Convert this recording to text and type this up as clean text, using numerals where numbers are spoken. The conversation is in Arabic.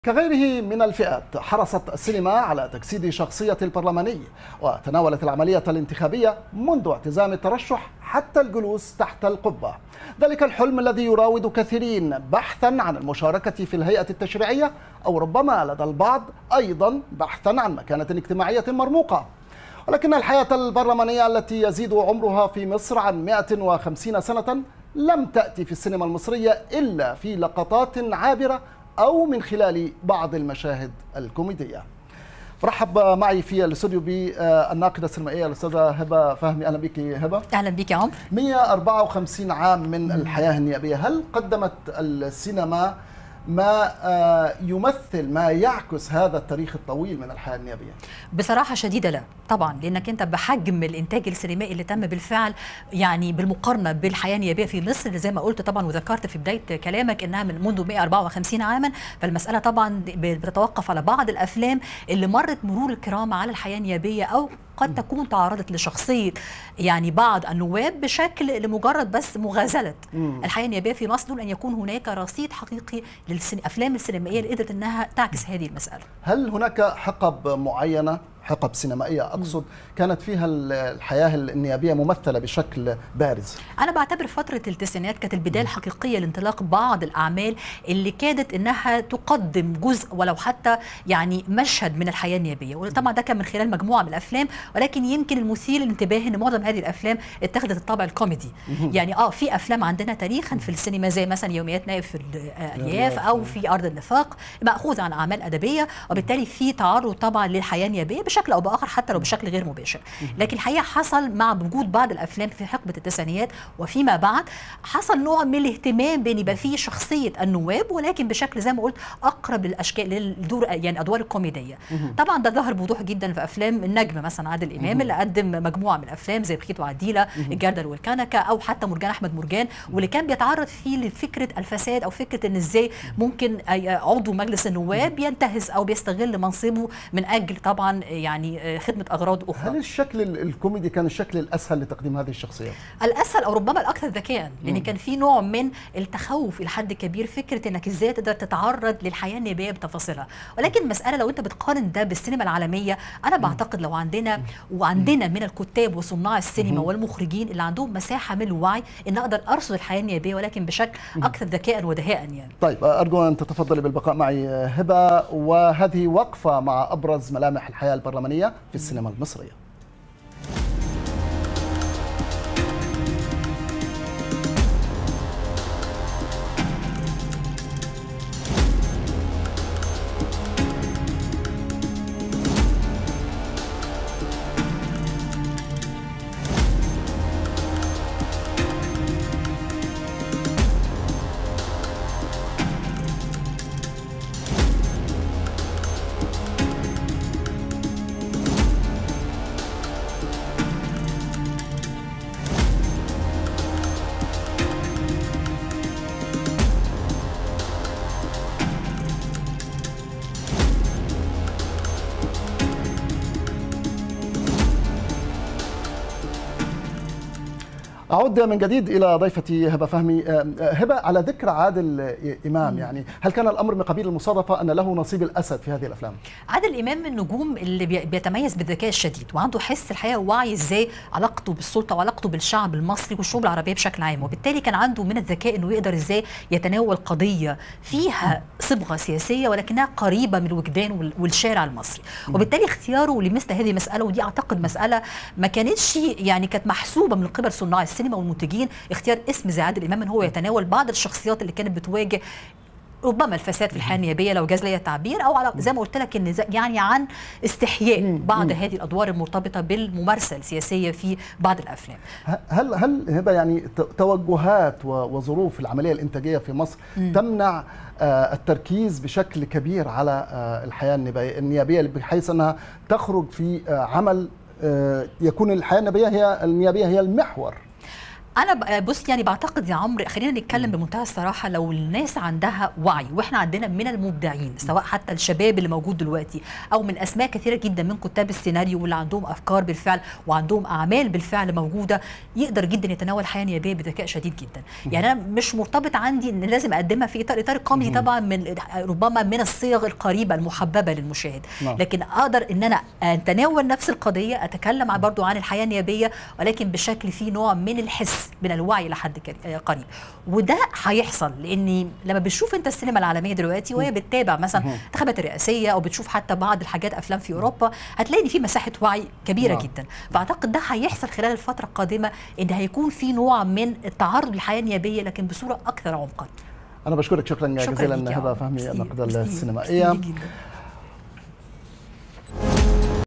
كغيره من الفئات حرصت السينما على تجسيد شخصية البرلماني، وتناولت العملية الانتخابية منذ اعتزام الترشح حتى الجلوس تحت القبة. ذلك الحلم الذي يراود كثيرين بحثا عن المشاركة في الهيئة التشريعية، أو ربما لدى البعض أيضا بحثا عن مكانة اجتماعية مرموقة. ولكن الحياة البرلمانية التي يزيد عمرها في مصر عن 150 سنة لم تأتي في السينما المصرية إلا في لقطات عابرة أو من خلال بعض المشاهد الكوميدية. رحب معي في الاستوديو بالناقدة السينمائية الأستاذة هبة فهمي. أهلا بك هبة. أهلا بك يا عمر. 154 عام من الحياة النيابية، هل قدمت السينما ما يمثل ما يعكس هذا التاريخ الطويل من الحياة النيابية؟ بصراحة شديدة لا طبعا، لأنك أنت بحجم الإنتاج السينمائي اللي تم بالفعل، يعني بالمقارنة بالحياة النيابية في مصر زي ما قلت طبعا وذكرت في بداية كلامك إنها من منذ 154 عاما، فالمسألة طبعا بتتوقف على بعض الأفلام اللي مرت مرور الكرام على الحياة النيابية، أو قد تكون تعرضت لشخصية يعني بعض النواب بشكل لمجرد بس مغازلة الحياة النيابية في مصر، دون أن يكون هناك رصيد حقيقي للأفلام السينمائية اللي قدرت أنها تعكس هذه المسألة. هل هناك حقب معينة، حقب سينمائية أقصد، كانت فيها الحياة النيابية ممثلة بشكل بارز؟ أنا بعتبر فترة التسعينات كانت البداية الحقيقية لانطلاق بعض الأعمال اللي كادت أنها تقدم جزء ولو حتى يعني مشهد من الحياة النيابية، وطبعا ده كان من خلال مجموعة من الأفلام، ولكن يمكن المثير للانتباه أن معظم هذه الأفلام اتخذت الطابع الكوميدي. يعني في أفلام عندنا تاريخا في السينما زي مثلا يوميات نائف الألياف أو في أرض النفاق مأخوذ عن أعمال أدبية، وبالتالي في تعرض طبعا للحياة النيابية بشكل أو بآخر حتى لو بشكل غير مباشر. لكن الحقيقة حصل مع وجود بعض الأفلام في حقبة التسعينيات وفيما بعد حصل نوع من الاهتمام بأن يبقى فيه شخصية النواب، ولكن بشكل زي ما قلت أقرب للأشكال للدور، يعني أدوار الكوميدية. طبعا ده ظهر بوضوح جدا في أفلام النجم مثلا عادل إمام اللي قدم مجموعة من الأفلام زي بخيت وعديلة، الجردل والكنكة، أو حتى مرجان أحمد مرجان، واللي كان بيتعرض فيه لفكرة الفساد أو فكرة أن إزاي ممكن عضو مجلس النواب ينتهز أو بيستغل منصبه من أجل طبعا يعني خدمة أغراض أخرى. هل الشكل الكوميدي كان الشكل الأسهل لتقديم هذه الشخصيات؟ الأسهل أو ربما الأكثر ذكاء، لأن كان في نوع من التخوف إلى حد كبير، فكرة إنك إزاي تقدر تتعرض للحياة النيابية بتفاصيلها. ولكن مسألة لو أنت بتقارن ده بالسينما العالمية، أنا بعتقد لو عندنا من الكتاب وصناع السينما والمخرجين اللي عندهم مساحة من الوعي إن أقدر أرصد الحياة النيابية ولكن بشكل أكثر ذكاء ودهاء. يعني طيب، أرجو أن تتفضلي بالبقاء معي هبة، وهذه وقفة مع أبرز ملامح الحياة البرلمانية في السينما المصرية. أعود من جديد إلى ضيفتي هبة فهمي. هبة، على ذكر عادل إمام، يعني هل كان الأمر من قبيل المصادفة أن له نصيب الأسد في هذه الأفلام؟ عادل إمام من النجوم اللي بيتميز بالذكاء الشديد، وعنده حس الحقيقة ووعي إزاي علاقته بالسلطة وعلاقته بالشعب المصري والشعوب العربية بشكل عام، وبالتالي كان عنده من الذكاء إنه يقدر إزاي يتناول قضية فيها صبغة سياسية ولكنها قريبة من الوجدان والشارع المصري. وبالتالي اختياره لمثل هذه المسألة، ودي أعتقد مسألة ما كانتش يعني كانت محسوبة من قبل صناع السينما والمنتجين، اختيار اسم زي عادل إمام ان هو يتناول بعض الشخصيات اللي كانت بتواجه ربما الفساد في الحياه النيابيه لو جاز لي التعبير، او على زي ما قلت لك ان يعني عن استحياء بعض هذه الادوار المرتبطه بالممارسه السياسيه في بعض الافلام. هل هبه يعني توجهات وظروف العمليه الانتاجيه في مصر تمنع التركيز بشكل كبير على الحياه النيابيه بحيث انها تخرج في عمل يكون الحياه النيابيه هي المحور؟ انا بص يعني بعتقد يا عمرو، خلينا نتكلم بمنتهى الصراحه، لو الناس عندها وعي، واحنا عندنا من المبدعين سواء حتى الشباب اللي موجود دلوقتي او من اسماء كثيره جدا من كتاب السيناريو واللي عندهم افكار بالفعل وعندهم اعمال بالفعل موجوده، يقدر جدا يتناول الحياه النيابيه بذكاء شديد جدا. يعني انا مش مرتبط عندي ان لازم اقدمها في اطار الكوميدي طبعا، من ربما من الصيغ القريبه المحببه للمشاهد، لكن اقدر ان انا اتناول نفس القضيه، اتكلم برضو عن الحياه النيابيه ولكن بشكل فيه نوع من الحس، من الوعي لحد قريب. وده هيحصل لاني لما بتشوف انت السينما العالميه دلوقتي وهي بتتابع مثلا الانتخابات الرئاسيه او بتشوف حتى بعض الحاجات افلام في اوروبا، هتلاقي ان في مساحه وعي كبيره جدا. فاعتقد ده هيحصل خلال الفتره القادمه، ان هيكون في نوع من التعرض للحياه النيابيه لكن بصوره اكثر عمقا. انا بشكرك شكرا جزيلا هبه فهمي، الناقده السينمائيه.